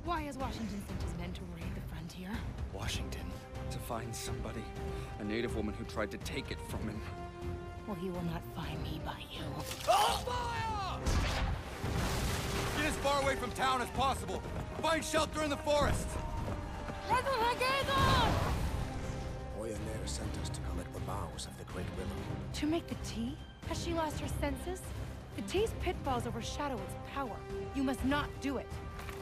Why has Washington sent his men to raid the frontier? Washington? To find somebody. A native woman who tried to take it from him. Well, he will not find me by you. Oh, fire! Get as far away from town as possible. Find shelter in the forest. Oya-Nair sent us to come at the boughs of the Great Willow. To make the tea? Has she lost her senses? The tea's pitfalls overshadow its power. You must not do it.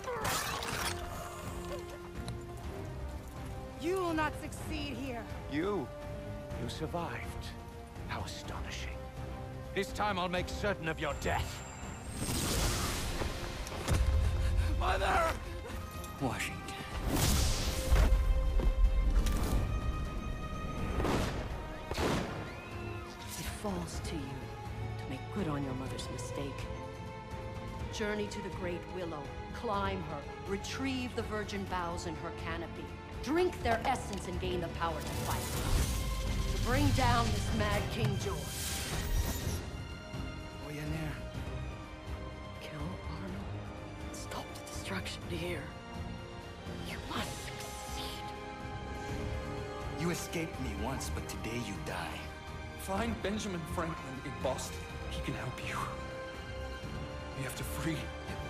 You will not succeed here. You survived. How astonishing. This time I'll make certain of your death. Mother! Washington. It falls to you to make good on your mother's mistake. Journey to the Great Willow, climb her, retrieve the virgin boughs in her canopy, drink their essence and gain the power to fight. To bring down this mad King George. Oya-Nair. Kill Arno. Stop the destruction here. You must succeed. You escaped me once, but today you die. Find Benjamin Franklin in Boston. He can help you. You have to free him.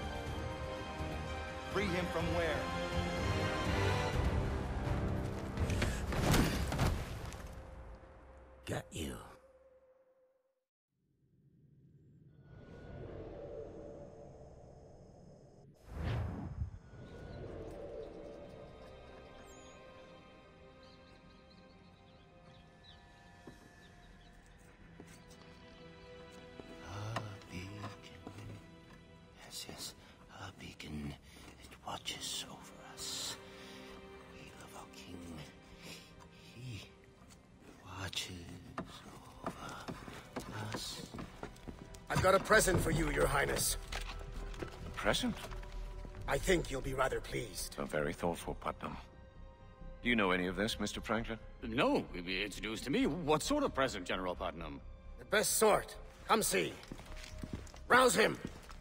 Free him from where? Get you. Yes, a beacon. It watches over us. We love our king. He watches over us. I've got a present for you, Your Highness. Present? I think you'll be rather pleased. So very thoughtful, Putnam. Do you know any of this, Mr. Franklin? No, it's news to me. What sort of present, General Putnam? The best sort. Come see. Rouse him!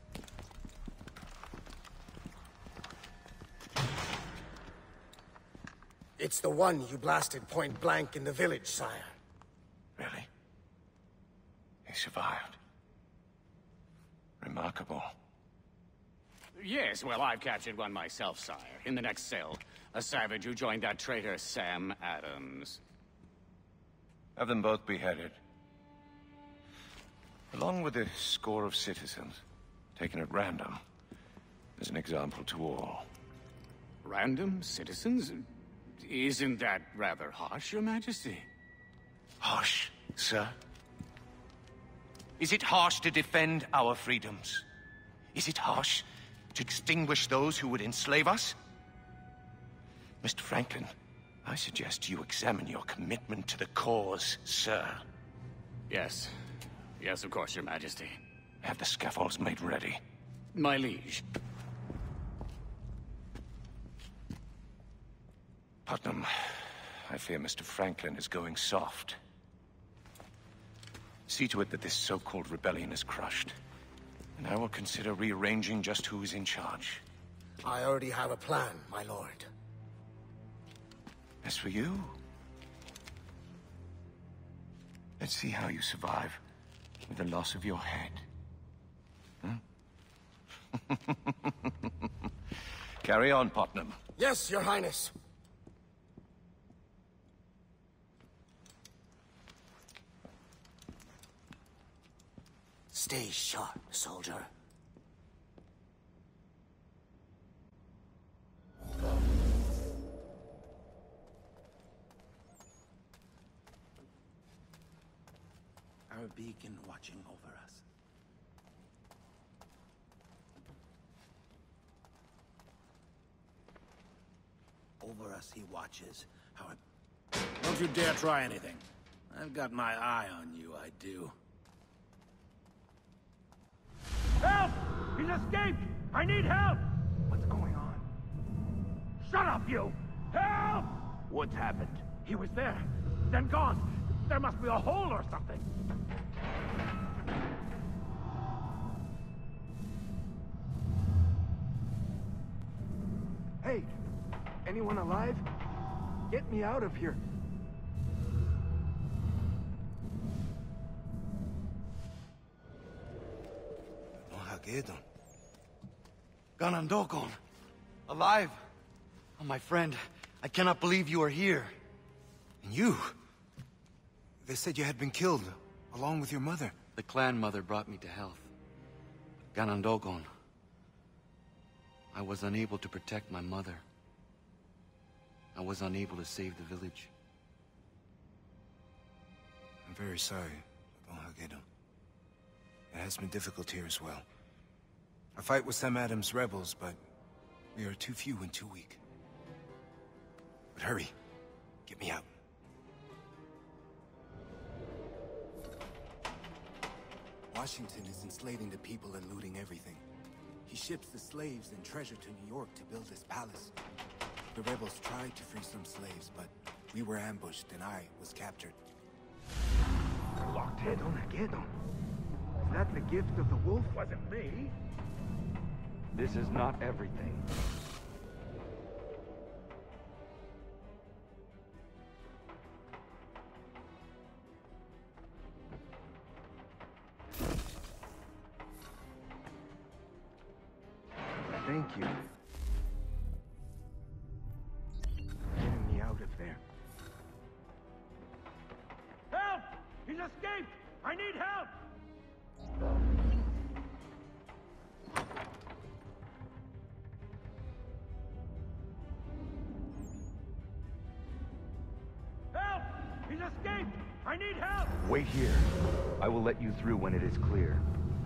It's the one you blasted point blank in the village, sire. Really? He survived. Remarkable. Yes, well, I've captured one myself, sire. In the next cell. A savage who joined that traitor Sam Adams. Have them both beheaded. Along with a score of citizens, taken at random, as an example to all. Random citizens? Isn't that rather harsh, Your Majesty? Harsh, sir? Is it harsh to defend our freedoms? Is it harsh to extinguish those who would enslave us? Mr. Franklin, I suggest you examine your commitment to the cause, sir. Yes. Yes, of course, Your Majesty. Have the scaffolds made ready. My liege. Putnam, I fear Mr. Franklin is going soft. See to it that this so-called rebellion is crushed. And I will consider rearranging just who is in charge. I already have a plan, my lord. As for you... let's see how you survive with the loss of your head. Hmm? Carry on, Putnam. Yes, Your Highness. Stay sharp, soldier. Our beacon watching over us. Over us he watches. Don't you dare try anything. I've got my eye on you, I do. Help! He's escaped! I need help! What's going on? Shut up, you! Help! What's happened? He was there, then gone. There must be a hole or something. Hey, anyone alive? Get me out of here. Mohageddon. Ganondokon. Alive. Oh, my friend, I cannot believe you are here. And you? They said you had been killed, along with your mother. The clan mother brought me to health. Ganondokon. I was unable to protect my mother. I was unable to save the village. I'm very sorry, Mohageddon. It has been difficult here as well. I fight with Sam Adams' rebels, but we are too few and too weak. But hurry. Get me out. Washington is enslaving the people and looting everything. He ships the slaves and treasure to New York to build his palace. The rebels tried to free some slaves, but we were ambushed and I was captured. Locked head on Geddon. Is that the gift of the wolf? Wasn't me. This is not everything. Thank you. Getting me out of there. Help! He's escaped! I need help! Help! He's escaped! I need help! Wait here. I will let you through when it is clear.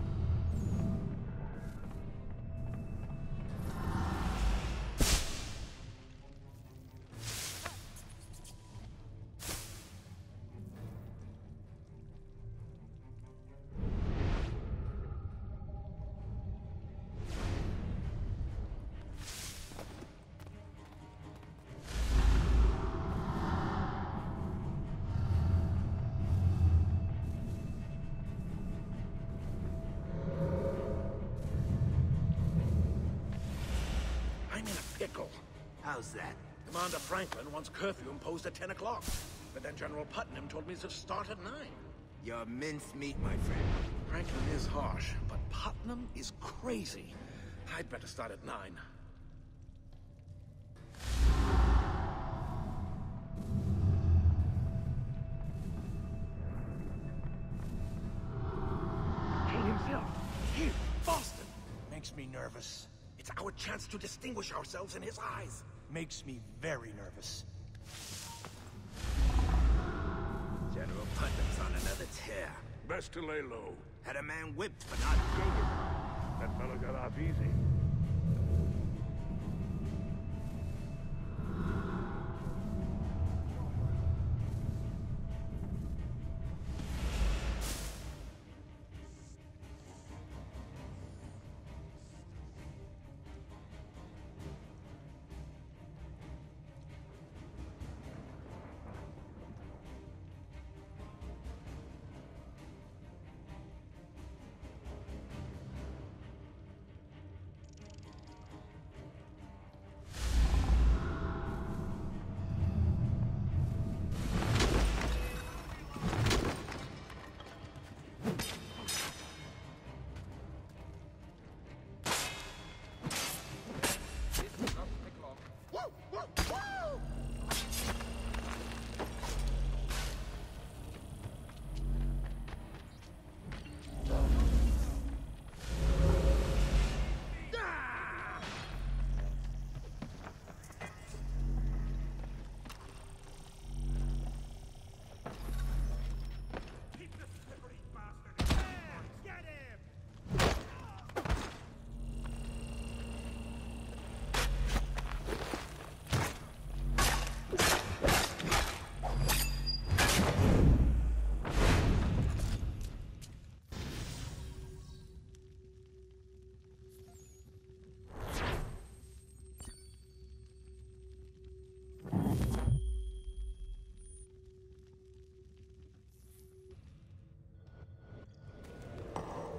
I'm in a pickle. How's that? Commander Franklin wants curfew imposed at 10 o'clock. But then General Putnam told me to start at 9. You're mincemeat, my friend. Franklin is harsh, but Putnam is crazy. I'd better start at 9. King himself. Here, Boston. Makes me nervous. It's our chance to distinguish ourselves in his eyes. Makes me very nervous. General Putnam's on another tear. Best to lay low. Had a man whipped for not... That fella got off easy.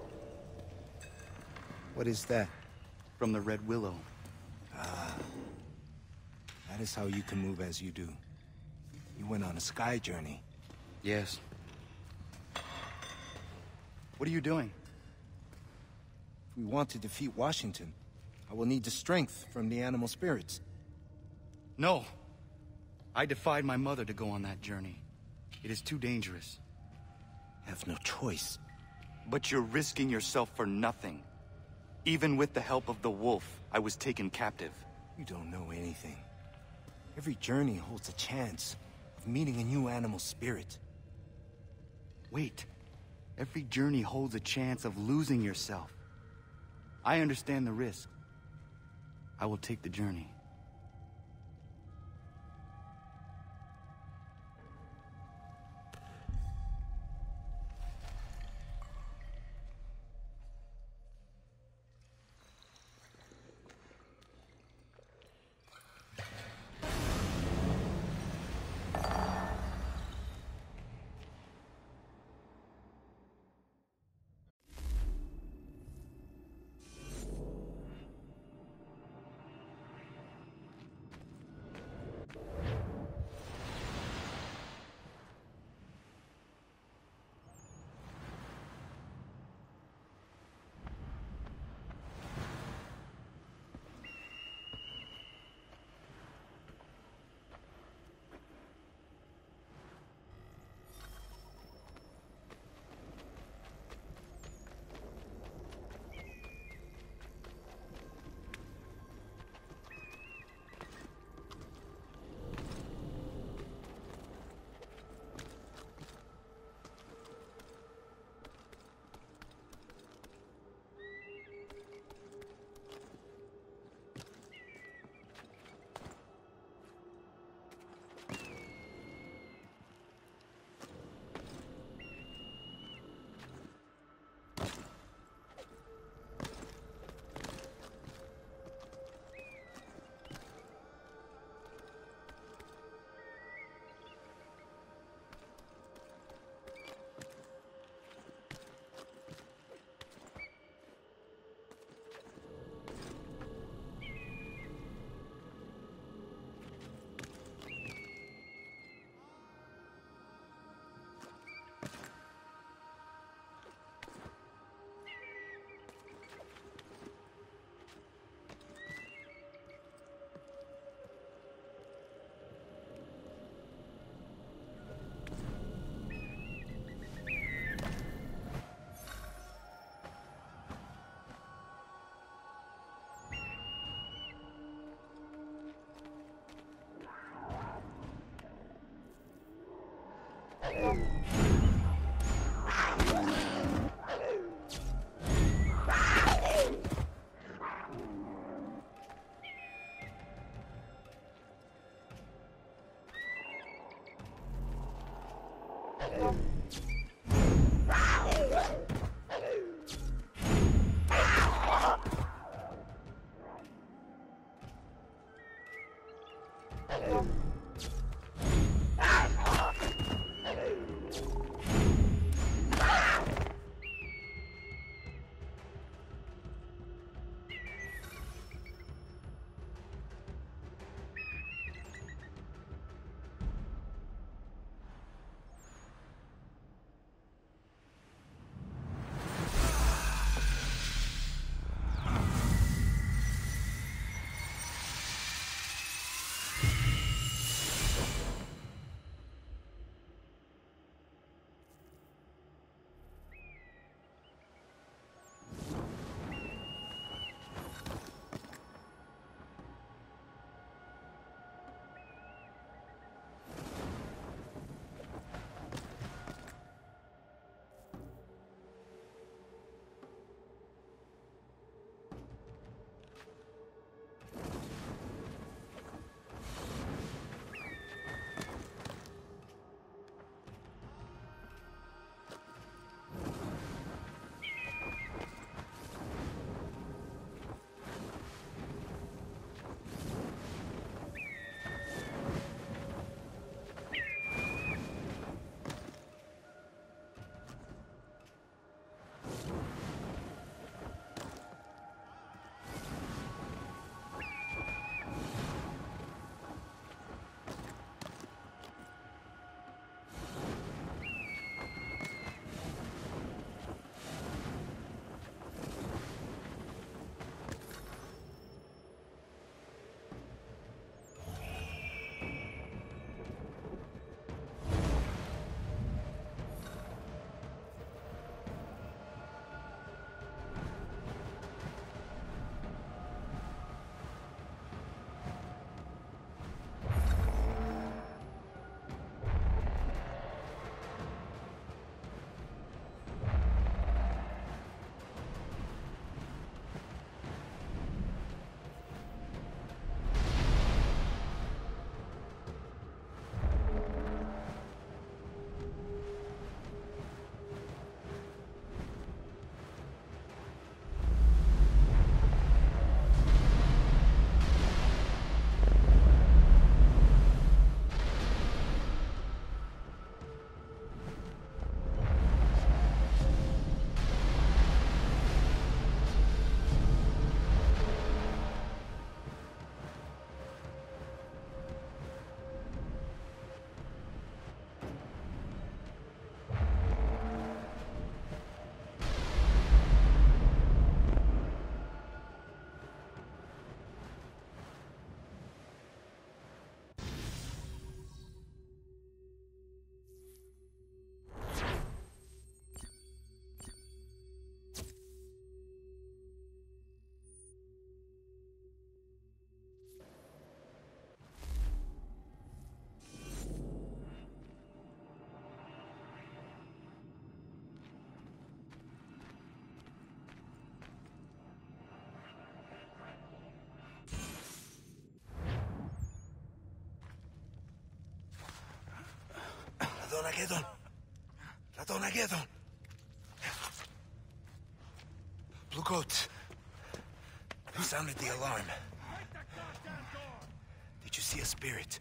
What is that? From the Red Willow. Ah, That is how you can move as you do. You went on a sky journey. Yes. What are you doing? If we want to defeat Washington, I will need the strength from the animal spirits. No. I defied my mother to go on that journey. It is too dangerous. I have no choice. But you're risking yourself for nothing. Even with the help of the wolf, I was taken captive. You don't know anything. Every journey holds a chance of meeting a new animal spirit. Wait. Every journey holds a chance of losing yourself. I understand the risk. I will take the journey. Radonageddon! Radonageddon! Blue Coat. Who sounded the alarm? Did you see a spirit?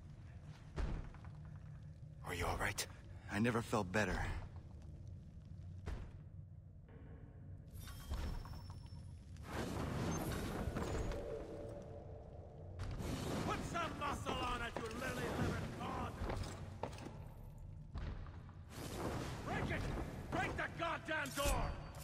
Are you all right? I never felt better. Put some muscle on it, you lily-livered god! Break it! Break the goddamn door!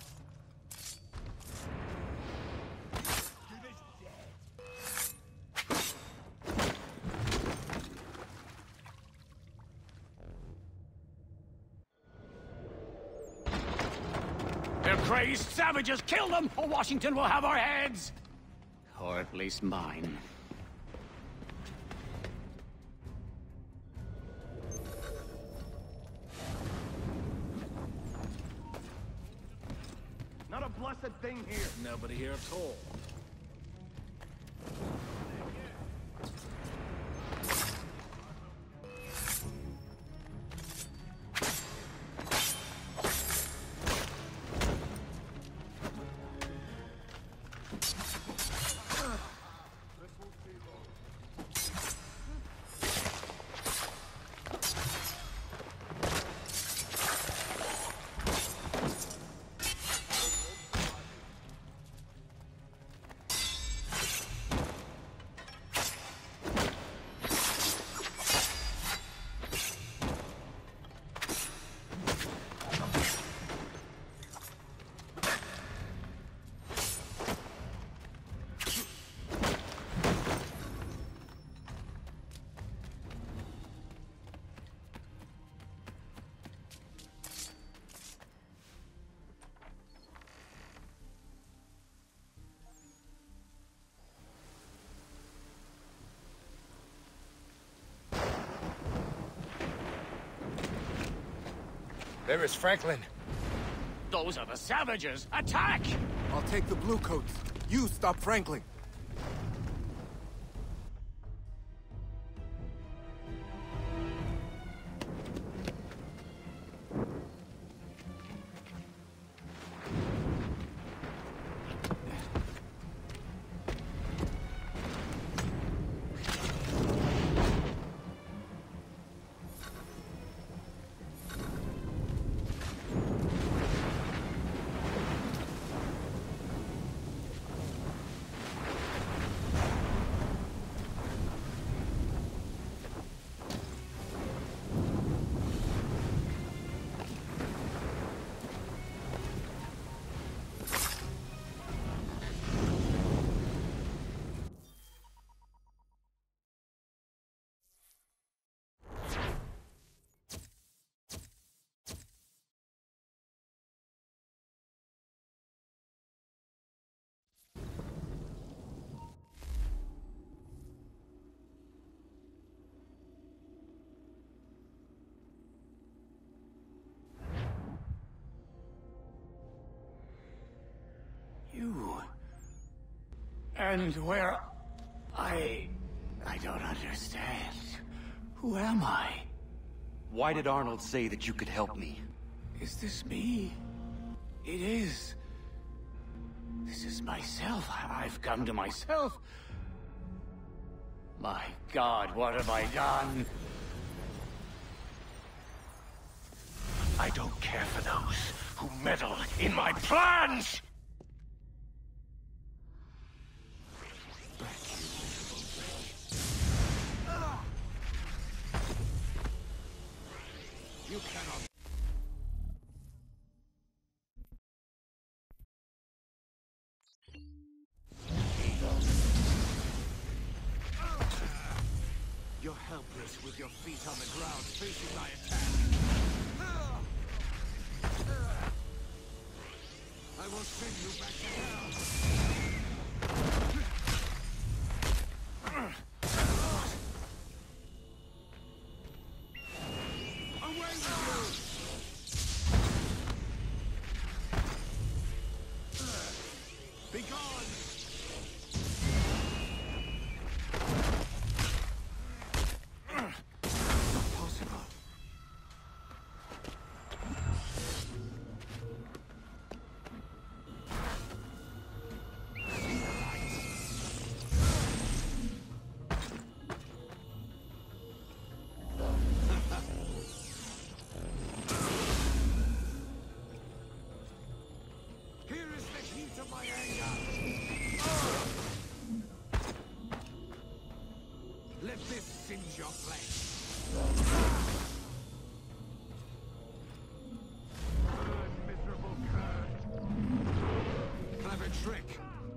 They're crazed savages! Kill them, or Washington will have our heads! Or at least mine. Not a blessed thing here. Nobody here at all. There is Franklin. Those are the savages! Attack! I'll take the Blue Coats. You stop Franklin. You... And where... I don't understand. Who am I? Why did Arnold say that you could help me? Is this me? It is. This is myself. I've come to myself. My God, what have I done? I don't care for those who meddle in my plans! You cannot... You're helpless with your feet on the ground, facing my attack. I will send you back to hell. Away with you! Be gone! my anger! Let this singe your flesh. Burn, miserable cur. Clever trick.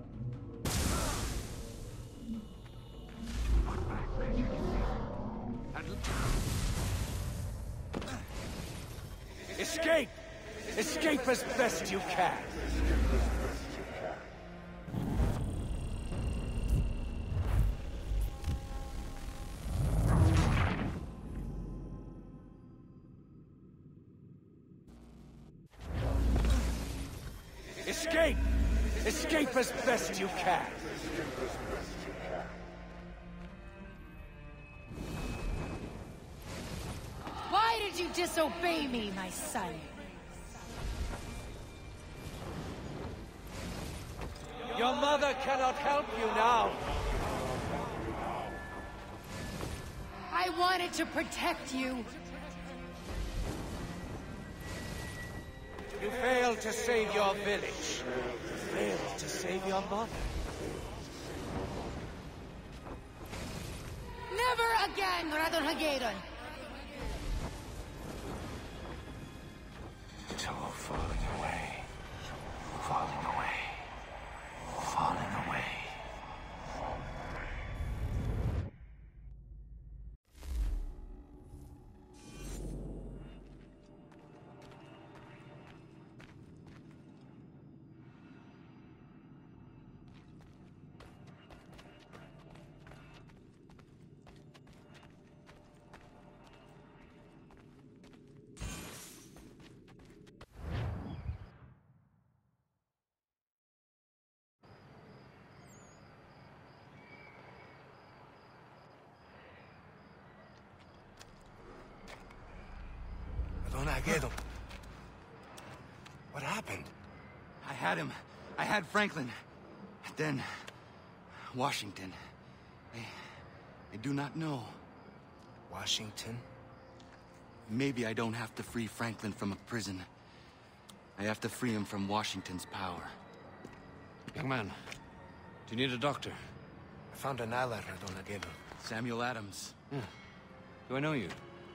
What black magic is this? Escape! Escape as best you can! Escape! Escape as best you can! Why did you disobey me, my son? Your mother cannot help you now! I wanted to protect you. You failed to save your village. You failed to save your mother. Never again, Radon-Hagedon! It's all falling away. Falling away. Falling away. Radon-Hagedon. What happened? I had him. I had Franklin. Then... Washington. I do not know. Washington? Maybe I don't have to free Franklin from a prison. I have to free him from Washington's power. Young man, do you need a doctor? I found an ally, Radon-Hagedon. Samuel Adams. Yeah. Do I know you?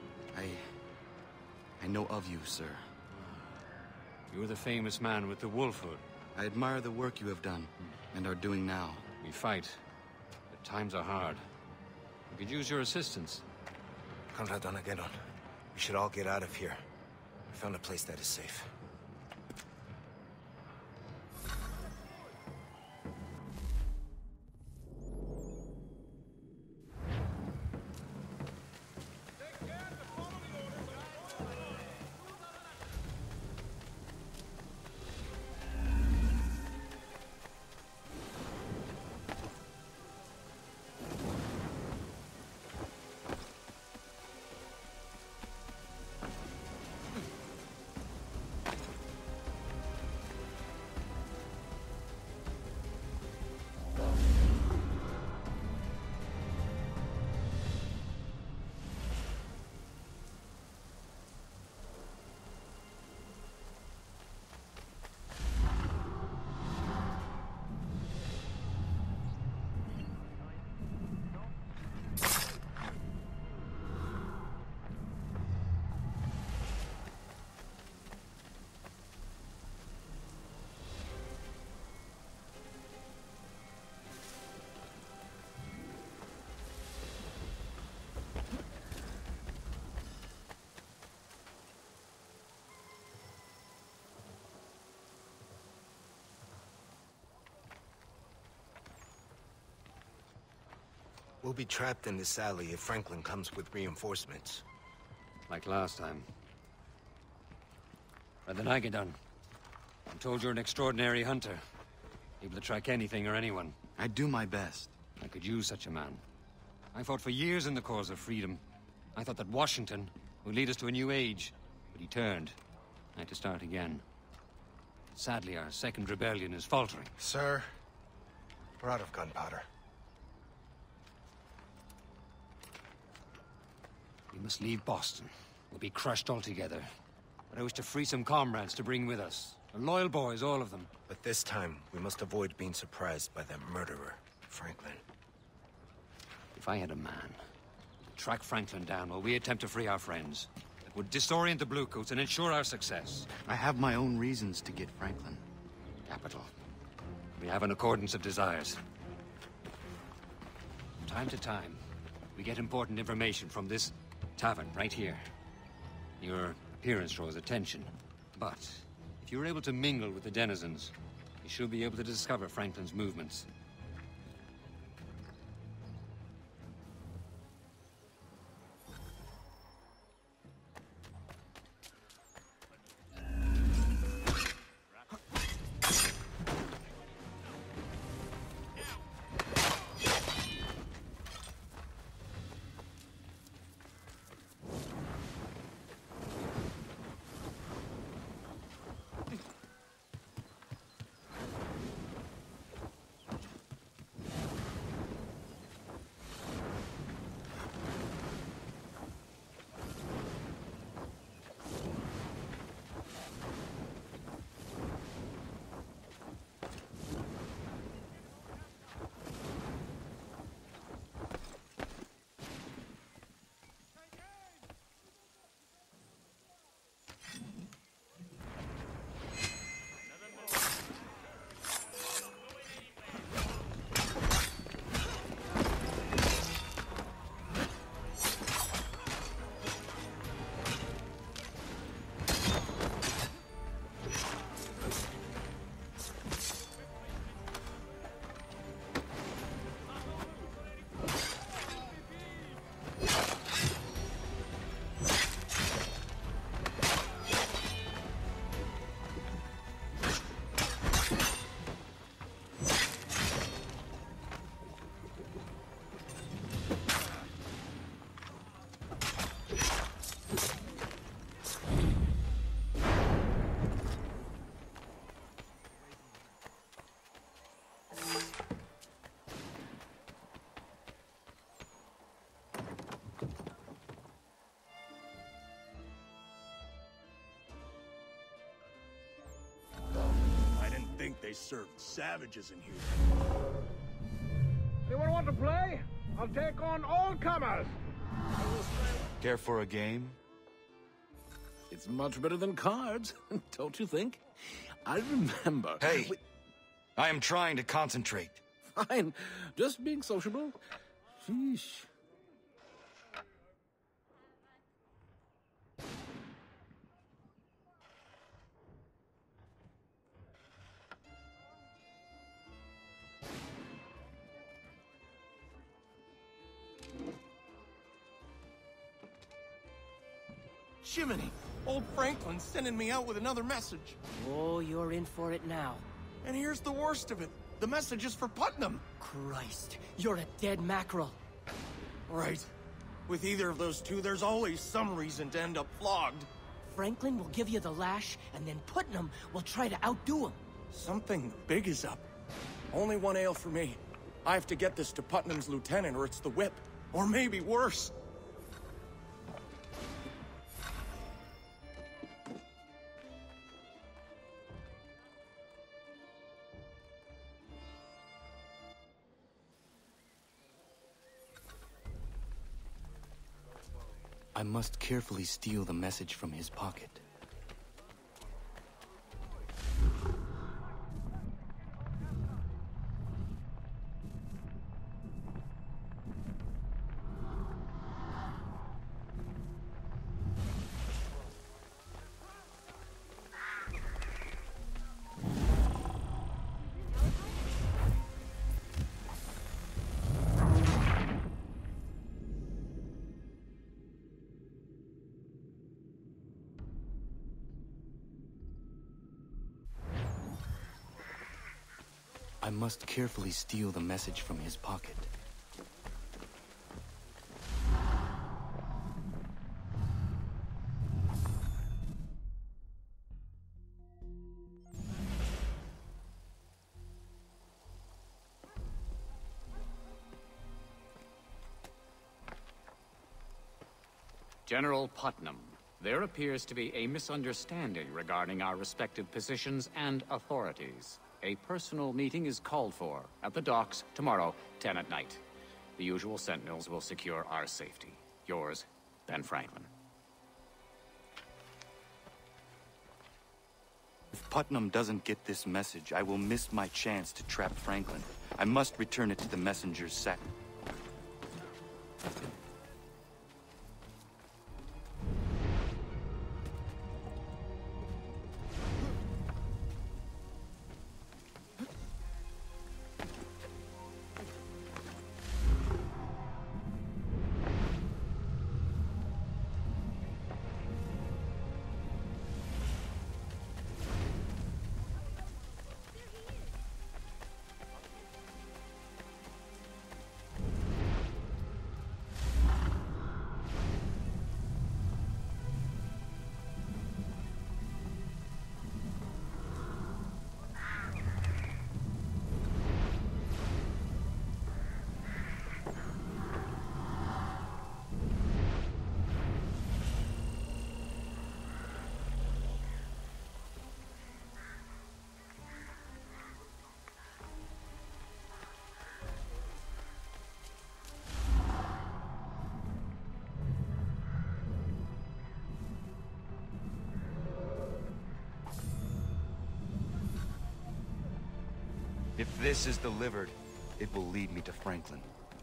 I know of you, sir. You were the famous man with the wolf hood. I admire the work you have done, and are doing now. We fight, but times are hard. We could use your assistance. Come, Radon-Hagedon. We should all get out of here. I found a place that is safe. We'll be trapped in this alley if Franklin comes with reinforcements. Like last time. Radon-Hagedon, I'm told you're an extraordinary hunter. Able to track anything or anyone. I do my best. I could use such a man. I fought for years in the cause of freedom. I thought that Washington would lead us to a new age, but he turned. I had to start again. Sadly, our second rebellion is faltering. Sir, we're out of gunpowder. We must leave Boston. We'll be crushed altogether. But I wish to free some comrades to bring with us. They're loyal boys, all of them. But this time, we must avoid being surprised by that murderer, Franklin. If I had a man, track Franklin down while we attempt to free our friends, it would disorient the Bluecoats and ensure our success. I have my own reasons to get Franklin. Capital. We have an accordance of desires. From time to time, we get important information from this tavern right here. Your appearance draws attention, but if you're able to mingle with the denizens, you should be able to discover Franklin's movements. They served savages in here. Anyone want to play? I'll take on all comers. Care for a game? It's much better than cards, don't you think? I remember... Hey! I am trying to concentrate. Fine. Just being sociable. Sheesh. Jiminy! Old Franklin's sending me out with another message. Oh, you're in for it now. And here's the worst of it. The message is for Putnam. Christ, you're a dead mackerel. Right. With either of those two, there's always some reason to end up flogged. Franklin will give you the lash, and then Putnam will try to outdo him. Something big is up. Only one ale for me. I have to get this to Putnam's lieutenant, or it's the whip. Or maybe worse. I must carefully steal the message from his pocket. I must carefully steal the message from his pocket. General Putnam, There appears to be a misunderstanding regarding our respective positions and authorities. A personal meeting is called for at the docks tomorrow, 10 at night. The usual sentinels will secure our safety. Yours, Ben Franklin. If Putnam doesn't get this message, I will miss my chance to trap Franklin. I must return it to the messenger's sack. If this is delivered, it will lead me to Franklin.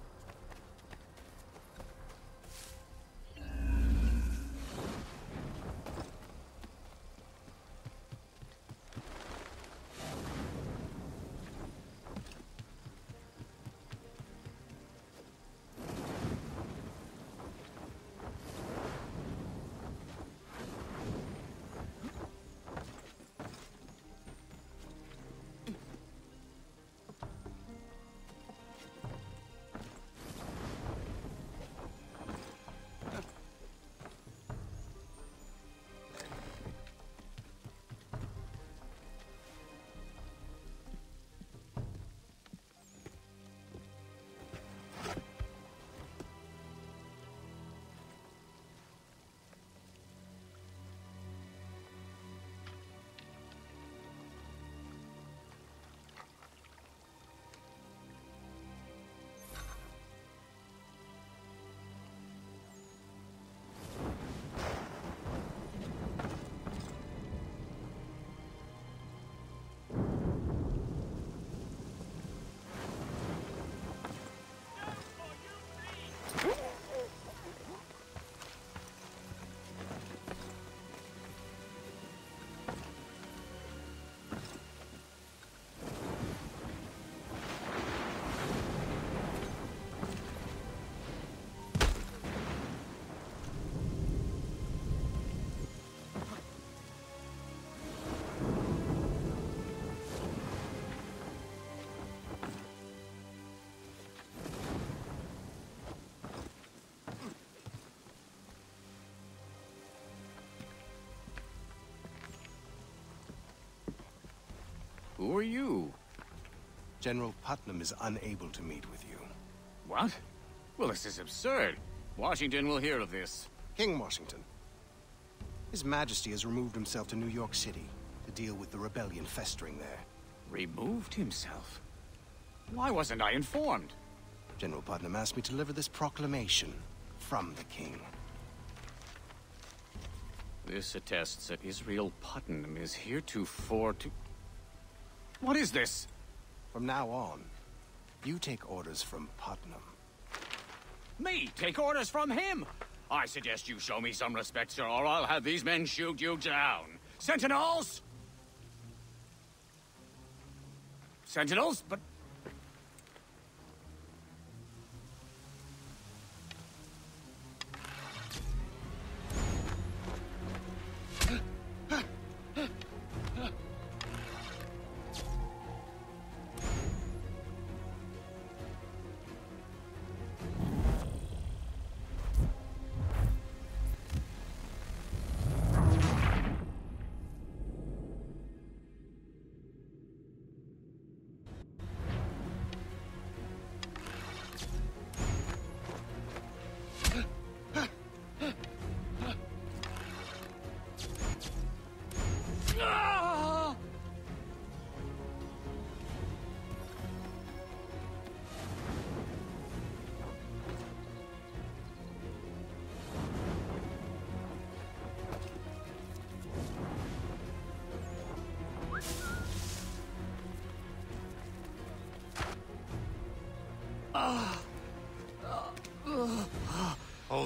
Who are you? General Putnam is unable to meet with you. What? Well, this is absurd. Washington will hear of this. King Washington. His Majesty has removed himself to New York City to deal with the rebellion festering there. Removed himself? Why wasn't I informed? General Putnam asked me to deliver this proclamation from the king. This attests that Israel Putnam is heretofore to... What is this? From now on, you take orders from Putnam. Me take orders from him? I suggest you show me some respect, sir, or I'll have these men shoot you down. Sentinels? Sentinels? But...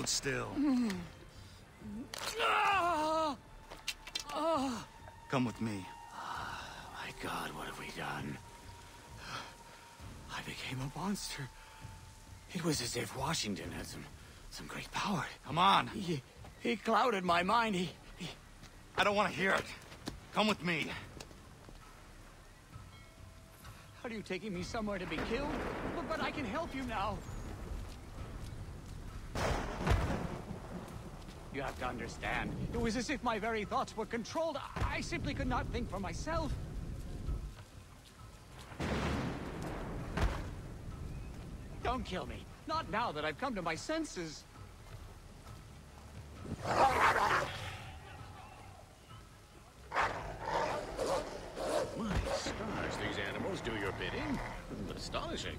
Hold still. Come with me. My God, what have we done? I became a monster. It was as if Washington had some great power. Come on. He clouded my mind. I don't want to hear it. Come with me. Are you taking me somewhere to be killed? But I can help you now. You have to understand. It was as if my very thoughts were controlled. I simply could not think for myself. Don't kill me. Not now that I've come to my senses. My stars, these animals do your bidding. Astonishing.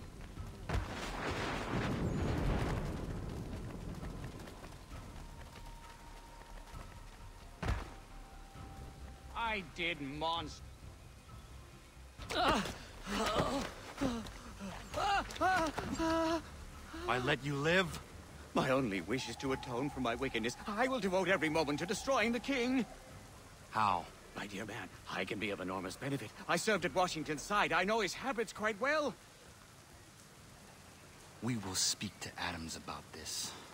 I did, monster. I let you live? My only wish is to atone for my wickedness. I will devote every moment to destroying the king. How? My dear man, I can be of enormous benefit. I served at Washington's side. I know his habits quite well. We will speak to Adams about this.